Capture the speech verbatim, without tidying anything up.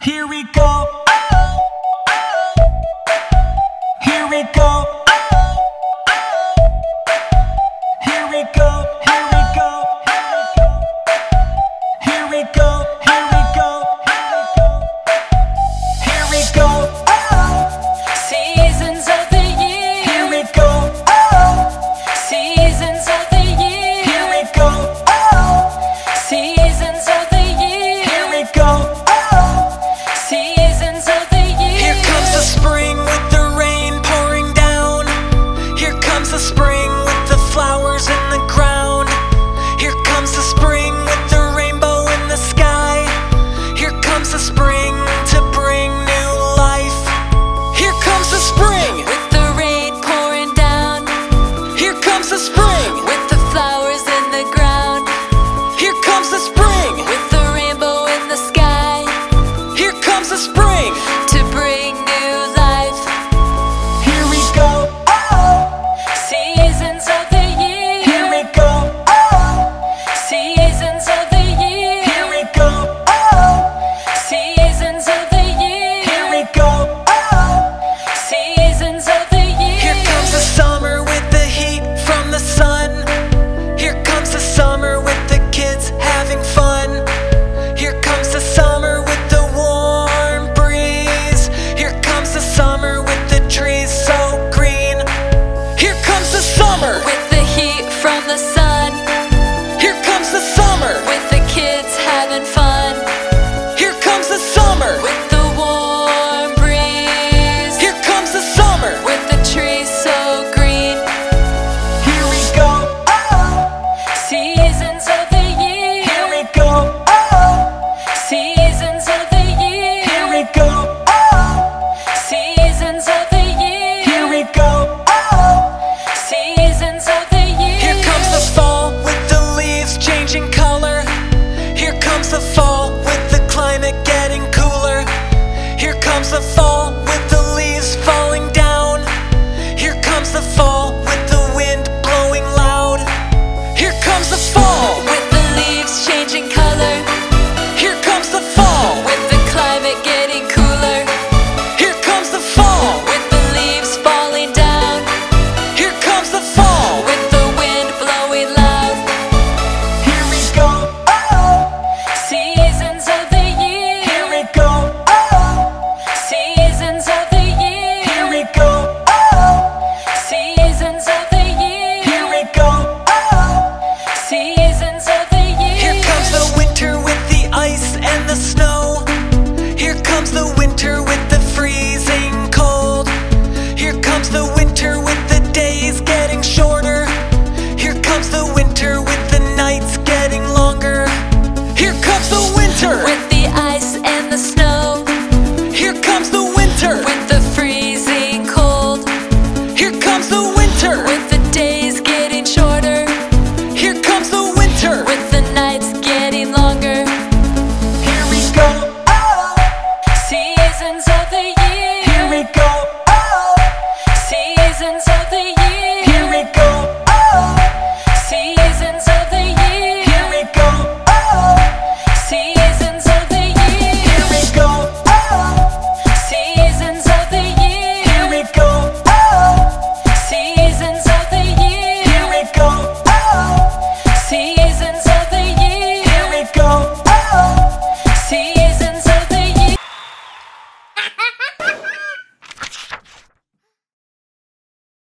Here we go. Oh, oh. Here we go. Oh, oh. Here we go. Here we go. Here we go. Here we go. Here we go. Oh. Seasons of the year. Here we go. Oh. Seasons of the year. Here we go. Oh. Seasons of the year. Here we go. Oh. Seasons of the year. Here comes the spring with the rain pouring down. Here comes the spring with the flowers in the ground. Here comes the spring with the rainbow in the sky. Here comes the spring to bring new life. Here comes the spring With the rain pouring down. Here comes the spring With the flowers in the ground. Here comes the spring With the rainbow in the sky. Here comes the spring To bring new life. Here we go. Oh. Seasons of the year. Here we go. Oh. Seasons of the year. Here we go. Oh. Seasons of the year. Here we go. Oh. Seasons of the year. Here comes the summer with the heat from the sun. Here comes the summer with the kids having fun. Here comes the summer with the warm breeze. Here comes the summer with the trees so green. Here comes the summer With the heat from the sun. Here comes the summer With the kids having fun. Here comes the summer With